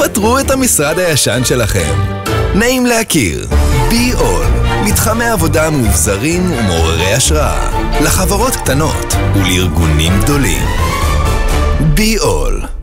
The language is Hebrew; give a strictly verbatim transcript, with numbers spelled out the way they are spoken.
פטרו את המשרד הישן שלכם. נעים להכיר, בי אול, מתחמי עבודה מאובזרים ומעוררי השראה, לחברות קטנות ולארגונים גדולים. בי אול